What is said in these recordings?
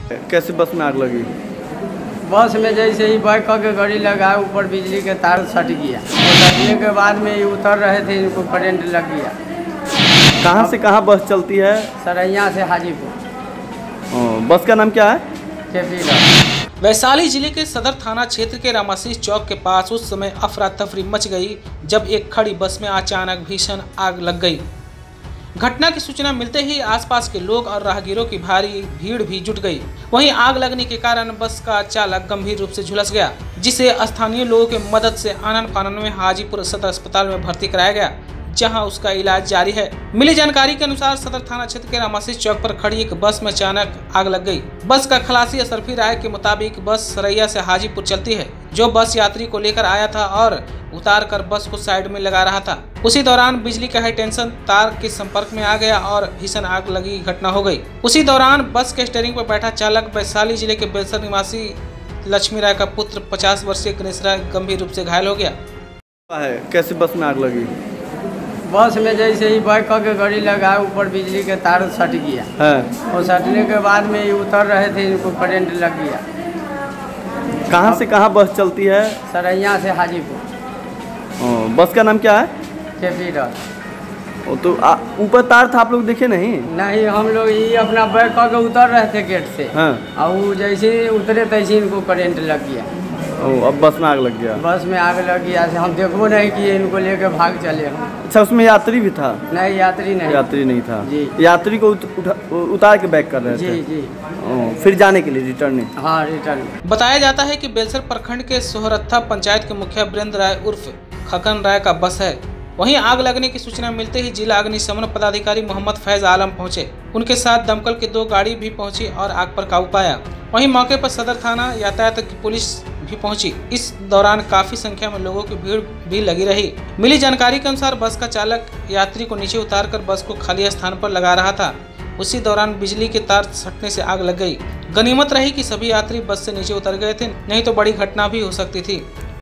कैसे बस में आग लगी? बस में जैसे ही बैक के गाड़ी लगाया, ऊपर बिजली के तार सट गया। सटने के बाद में ये उतर रहे थे, इनको करंट लग गया। कहाँ से कहाँ बस चलती है? सरैया से हाजीपुर। बस का नाम क्या है? केपी। वैशाली जिले के सदर थाना क्षेत्र के रामाशीष चौक के पास उस समय अफरा तफरी मच गई जब एक खड़ी बस में अचानक भीषण आग लग गई। घटना की सूचना मिलते ही आसपास के लोग और राहगीरों की भारी भीड़ भी जुट गई। वहीं आग लगने के कारण बस का चालक गंभीर रूप से झुलस गया, जिसे स्थानीय लोगों की मदद से आनन फानन में हाजीपुर सदर अस्पताल में भर्ती कराया गया, जहां उसका इलाज जारी है। मिली जानकारी के अनुसार सदर थाना क्षेत्र के रामाशीष चौक पर खड़ी एक बस में अचानक आग लग गई। बस का खलासी असरफी राय के मुताबिक बस सरैया से हाजीपुर चलती है, जो बस यात्री को लेकर आया था और उतार कर बस को साइड में लगा रहा था। उसी दौरान बिजली का हाई टेंशन तार के संपर्क में आ गया और भीषण आग लगी घटना हो गई। उसी दौरान बस के स्टीयरिंग पर बैठा चालक वैशाली जिले के बेलसर निवासी लक्ष्मी राय का पुत्र 50 वर्षीय गणेश राय गंभीर रूप से घायल हो गया। कैसे बस में आग लगी? बस में जैसे ही बैक के गाड़ी लगाया, ऊपर बिजली के तार सट गया। और सटने के बाद में ये उतर रहे थे, इनको करंट लग गया। कहाँ से कहाँ बस चलती है? सरैया से हाजीपुर। बस का नाम क्या है? केपी। तो ऊपर तार था, आप लोग देखे नहीं? नहीं, हम लोग ये अपना बैक के उतर रहे थे गेट से। और वो जैसे ही उतरे तैसे इनको करंट लग गया। अब बस में आग लग गया? बस में आग लग गया। हम देखो नहीं कि इनको लेके भाग चले हम। अच्छा, उसमें यात्री भी था? नहीं, यात्री नहीं था जी। यात्री को उतार के बैक कर रहे थे? जी। फिर जाने के लिए रिटर्न? हाँ, रिटर्न। बताया जाता है कि बेलसर प्रखंड के सोहरत्था पंचायत के मुखिया वीरेंद्र राय उर्फ खकन राय का बस है। वहीं आग लगने की सूचना मिलते ही जिला अग्निशमन पदाधिकारी मोहम्मद फैज आलम पहुंचे। उनके साथ दमकल की 2 गाड़ी भी पहुंची और आग पर काबू पाया। वहीं मौके पर सदर थाना यातायात की पुलिस भी पहुंची। इस दौरान काफी संख्या में लोगों की भीड़ भी लगी रही। मिली जानकारी के अनुसार बस का चालक यात्री को नीचे उतारकर बस को खाली स्थान पर लगा रहा था। उसी दौरान बिजली के तार सटने से आग लग गई। गनीमत रही कि सभी यात्री बस से नीचे उतर गए थे, नहीं तो बड़ी घटना भी हो सकती थी।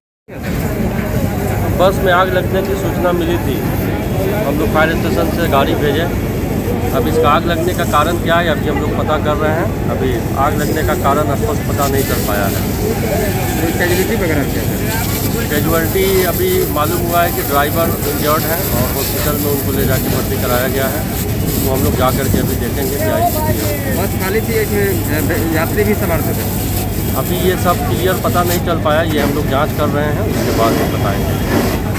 बस में आग लगने की सूचना मिली थी। हम लोग फायर स्टेशन से गाड़ी भेजे। अब इसका आग लगने का कारण क्या है अभी हम लोग पता कर रहे हैं। अभी आग लगने का कारण स्पष्ट पता नहीं चल पाया है। कैजुअलिटी वगैरह क्या है? कैजुअलिटी अभी मालूम हुआ है कि ड्राइवर इंजर्ड है और हॉस्पिटल में उनको ले जाके भर्ती कराया गया है। तो हम लोग जा करके अभी देखेंगे क्या स्थिति है। बस खाली थी, एक यात्री भी सवार थे? अभी ये सब क्लियर पता नहीं चल पाया, ये हम लोग जांच कर रहे हैं, उसके बाद में बताएंगे।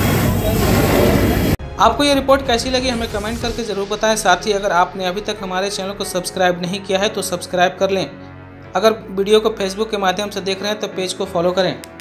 आपको ये रिपोर्ट कैसी लगी हमें कमेंट करके ज़रूर बताएं। साथ ही अगर आपने अभी तक हमारे चैनल को सब्सक्राइब नहीं किया है तो सब्सक्राइब कर लें। अगर वीडियो को फेसबुक के माध्यम से देख रहे हैं तो पेज को फॉलो करें।